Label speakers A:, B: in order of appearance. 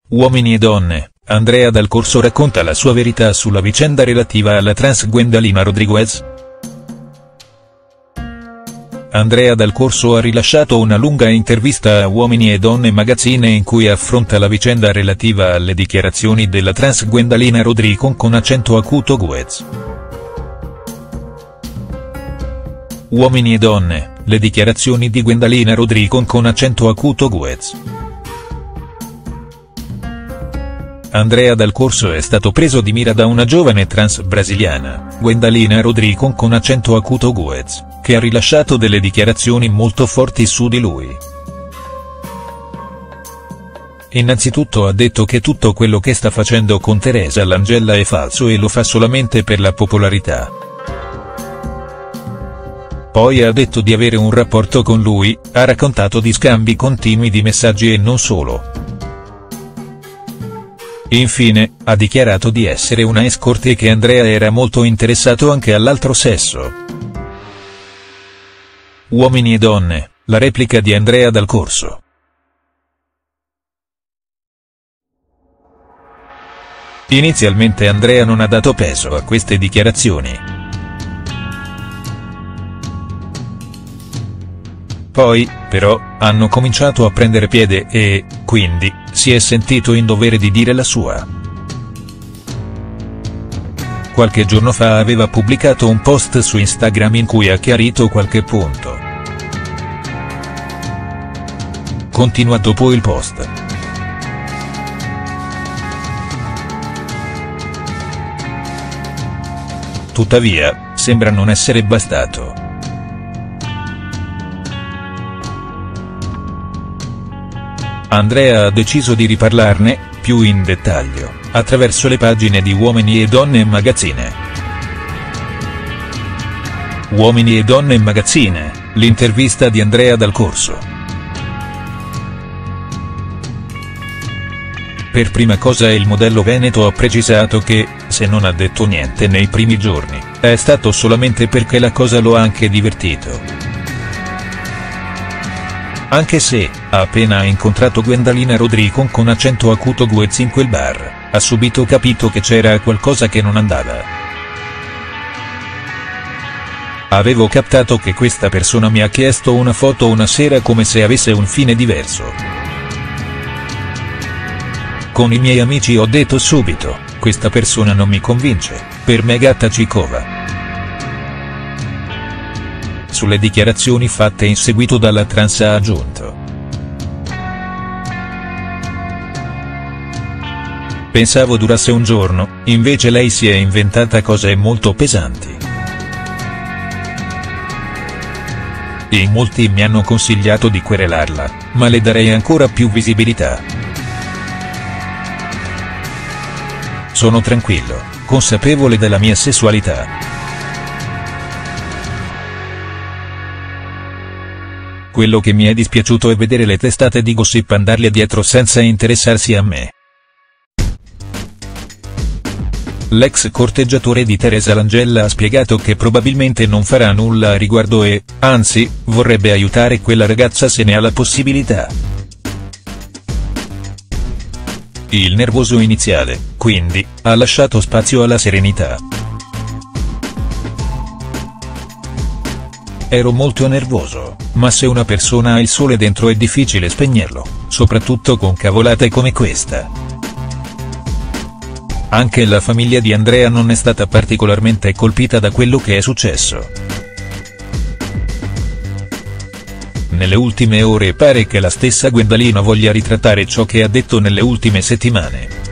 A: Uomini e donne, Andrea Dal Corso racconta la sua verità sulla vicenda relativa alla trans Gwendalina Rodriguez. Andrea Dal Corso ha rilasciato una lunga intervista a Uomini e Donne Magazine in cui affronta la vicenda relativa alle dichiarazioni della trans Gwendalina Rodriguez con accento acuto Guez. Uomini e donne, le dichiarazioni di Gwendalina Rodriguez con accento acuto Guez. Andrea Dal Corso è stato preso di mira da una giovane trans brasiliana, Gwendalina Rodriguez con accento acuto Guez, che ha rilasciato delle dichiarazioni molto forti su di lui. Innanzitutto ha detto che tutto quello che sta facendo con Teresa Langella è falso e lo fa solamente per la popolarità. Poi ha detto di avere un rapporto con lui, ha raccontato di scambi continui di messaggi e non solo. Infine, ha dichiarato di essere una escort e che Andrea era molto interessato anche all'altro sesso. Uomini e donne, la replica di Andrea Dal Corso. Inizialmente Andrea non ha dato peso a queste dichiarazioni. Poi, però, hanno cominciato a prendere piede e, quindi, si è sentito in dovere di dire la sua. Qualche giorno fa aveva pubblicato un post su Instagram in cui ha chiarito qualche punto. Continua dopo il post. Tuttavia, sembra non essere bastato. Andrea ha deciso di riparlarne, più in dettaglio, attraverso le pagine di Uomini e Donne Magazine. Uomini e Donne Magazine, l'intervista di Andrea Dal Corso. Per prima cosa il modello veneto ha precisato che, se non ha detto niente nei primi giorni, è stato solamente perché la cosa lo ha anche divertito. Anche se, appena ha incontrato Gwendalina Rodriguez con accento acuto Guez in quel bar, ha subito capito che c'era qualcosa che non andava. Avevo captato che questa persona mi ha chiesto una foto una sera come se avesse un fine diverso. Con i miei amici ho detto subito, questa persona non mi convince, per me gatta Cicova. Sulle dichiarazioni fatte in seguito dalla trans ha aggiunto. Pensavo durasse un giorno, invece lei si è inventata cose molto pesanti. In molti mi hanno consigliato di querelarla, ma le darei ancora più visibilità. Sono tranquillo, consapevole della mia sessualità. Quello che mi è dispiaciuto è vedere le testate di gossip andarle dietro senza interessarsi a me. L'ex corteggiatore di Teresa Langella ha spiegato che probabilmente non farà nulla a riguardo e, anzi, vorrebbe aiutare quella ragazza se ne ha la possibilità. Il nervoso iniziale, quindi, ha lasciato spazio alla serenità. Ero molto nervoso, ma se una persona ha il sole dentro è difficile spegnerlo, soprattutto con cavolate come questa. Anche la famiglia di Andrea non è stata particolarmente colpita da quello che è successo. Nelle ultime ore pare che la stessa Gwendalina voglia ritrattare ciò che ha detto nelle ultime settimane.